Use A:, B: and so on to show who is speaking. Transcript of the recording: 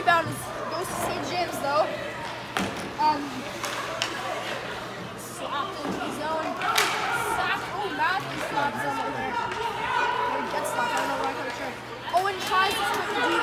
A: rebound goes to St. James though. Slapped into the zone. Sacked. Oh, Matthews slapped zone over there. Or gets slapped. I don't know why I can't sure. Owen tries to split the